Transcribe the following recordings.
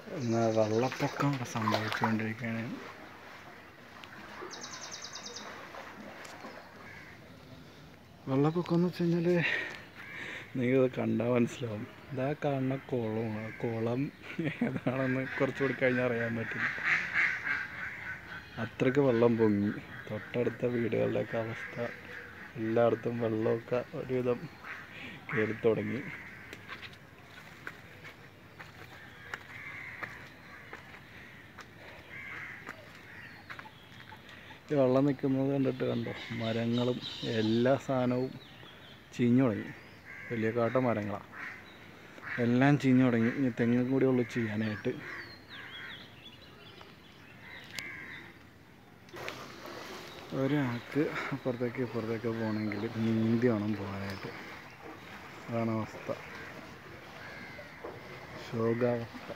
എന്നാൽ വെള്ളപ്പൊക്കം ഇവിടെ സംഭവിച്ചുകൊണ്ടിരിക്കുകയാണ്. വെള്ളപ്പൊക്കം എന്ന് വെച്ച് കഴിഞ്ഞാൽ നിങ്ങൾത് കണ്ടാൽ മനസ്സിലാവും. ഇതാ കാണുന്ന കുളമാണ്. കുളം ഏതാണെന്ന് കുറച്ചുകൂടി കഴിഞ്ഞാൽ അറിയാൻ പറ്റില്ല. അത്രയ്ക്ക് വെള്ളം പൊങ്ങി. തൊട്ടടുത്ത വീടുകളുടെയൊക്കെ അവസ്ഥ, എല്ലായിടത്തും വെള്ളമൊക്കെ ഒരുവിധം കയറി തുടങ്ങി. ഈ വെള്ളം നിൽക്കുന്നത് കണ്ടിട്ട് കണ്ടോ, മരങ്ങളും എല്ലാ സാധനവും ചീഞ്ഞു തുടങ്ങി. വലിയ കാട്ട മരങ്ങളാണ്, എല്ലാം ചീഞ്ഞു തുടങ്ങി. ഇനി തെങ്ങും കൂടി ഉള്ളു ചെയ്യാനായിട്ട്. ഒരാൾക്ക് അപ്പുറത്തേക്ക് ഇപ്പുറത്തേക്ക് പോകണമെങ്കിൽ നീന്തി വേണം പോകാനായിട്ട്. അതാണ് അവസ്ഥ, ശോകാവസ്ഥ.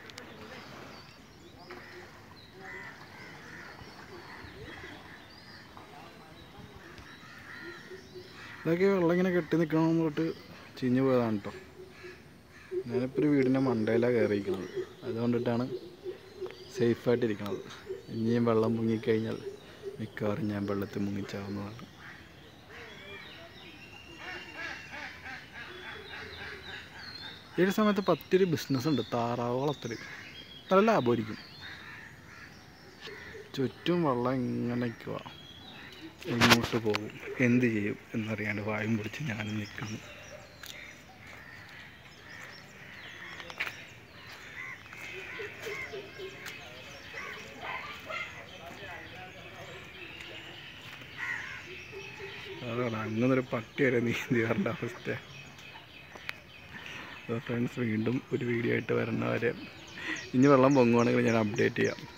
ഇതൊക്കെ വെള്ളം ഇങ്ങനെ കെട്ടി നിൽക്കണമെന്ന് തൊട്ട് ചീഞ്ഞു പോയതാണ് കേട്ടോ. ഞാനിപ്പോൾ ഒരു വീടിൻ്റെ മണ്ടയിലാണ് കയറിയിരിക്കുന്നത്. അതുകൊണ്ടിട്ടാണ് സേഫായിട്ടിരിക്കുന്നത്. ഇനിയും വെള്ളം മുങ്ങിക്കഴിഞ്ഞാൽ മിക്കവാറും ഞാൻ വെള്ളത്തിൽ മുങ്ങിച്ചാവുന്നതാണ്. ഈ ഒരു സമയത്ത് പത്തിരി ബിസിനസ്സുണ്ട്, താറാവ് വളർത്തൽ. നല്ല ലാഭമായിരിക്കും. ചുറ്റും വെള്ളം ഇങ്ങനെ നിൽക്കുക, എങ്ങോട്ട് പോകും എന്ത് ചെയ്യും എന്നറിയാണ്ട് വായും പിടിച്ച് ഞാനും നിൽക്കുന്നു. അതാണ് അങ്ങനൊരു പട്ടി വരെ നീന്തി വരേണ്ട അവസ്ഥ. അപ്പോൾ ഫ്രണ്ട്സ്, വീണ്ടും ഒരു വീഡിയോ ആയിട്ട് വരുന്നവരെ ഇനി വെള്ളം പൊങ്ങുവാണെങ്കിൽ ഞാൻ അപ്ഡേറ്റ് ചെയ്യാം.